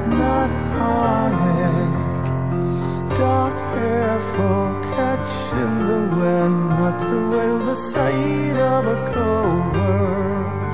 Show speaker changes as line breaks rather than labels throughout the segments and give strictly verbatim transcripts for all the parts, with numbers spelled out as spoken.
not heartache. Dark hair for catching the wind, not to wail the sight of a cold world.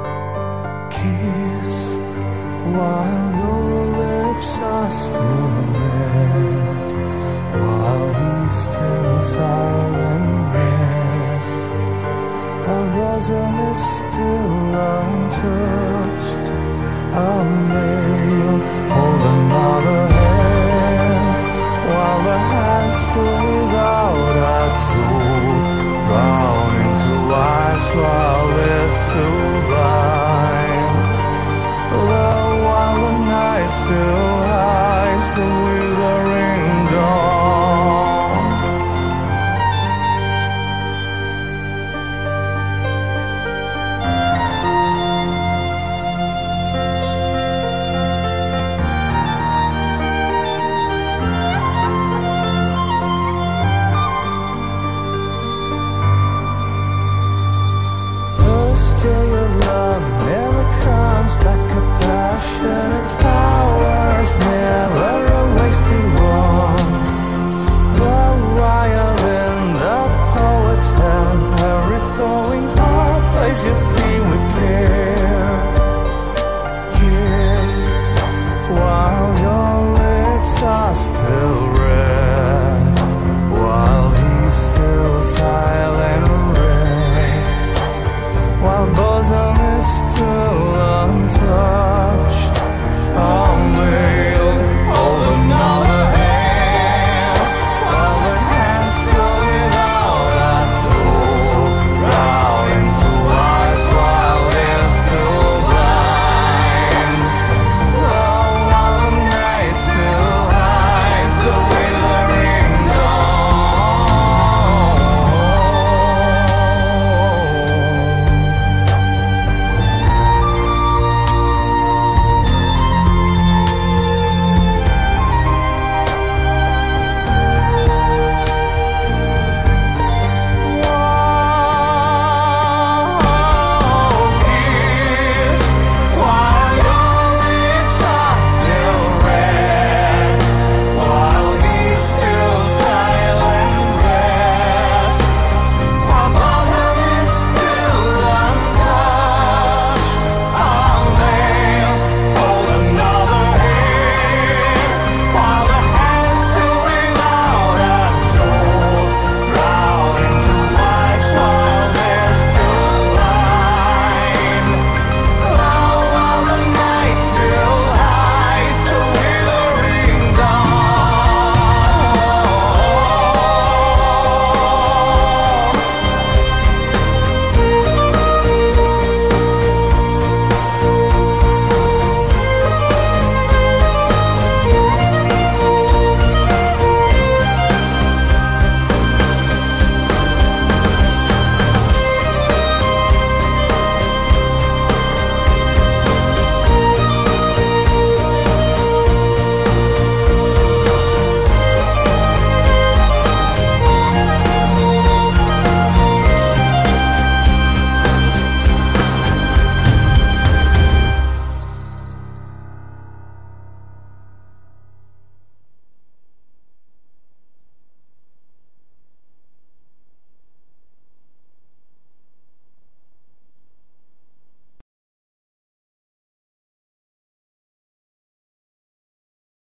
Kiss while your lips are still red, while he's still silent rest. Our bosom is still untouched, our veil hold another hand, while the hand's still without a tool, round into ice while it's still blind. Oh, while the night still hides the withering dawn. First day of love never comes back a passion. It's hours, never a wasted one. The violin, the poet's hand, every thawing heart plays your